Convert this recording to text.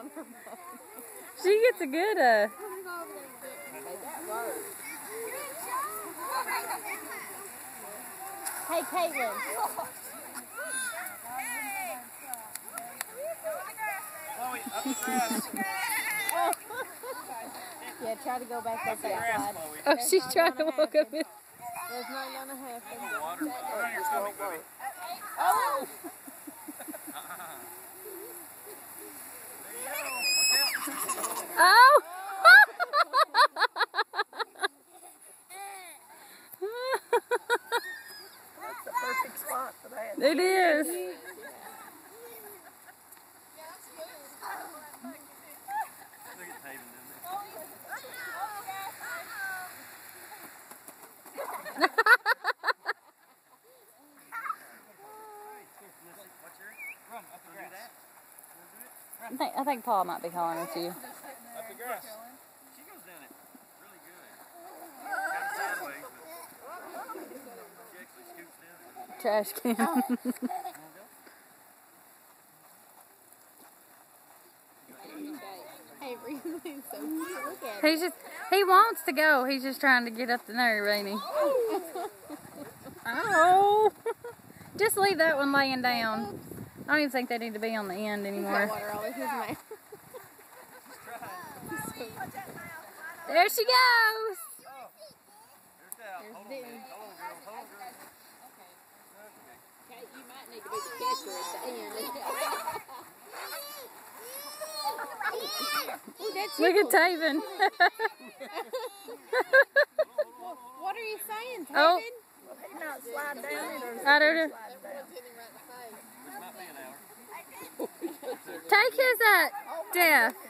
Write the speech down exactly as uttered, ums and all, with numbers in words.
on her phone. She gets a good, uh... Hey, Caitlin. Chloe, up the grass. Yeah, try to go back up that side. Oh, she's trying to walk up it. There's not gonna happen. Water. Put it on your stomach, baby. Oh! Oh! That's the perfect spot for that. It is. I think, I think Paul might be calling with you. Up the grass. She goes down it really good. Kind of sideways, but she actually scoots down it. Trash can. Hey, really, so look at it. He's just, he wants to go. He's just trying to get up the nerve, ain't he? Oh! Just leave that one laying down. I don't even think they need to be on the end anymore. Water all in his mouth. There she goes! There's Denton. Kate, you might need to be the catcher at the end. Ooh, that's Look at Taven. What are you saying, Taven? Oh. Will he not slide down it, or is I don't know. slide down? Take his, uh, Jeff.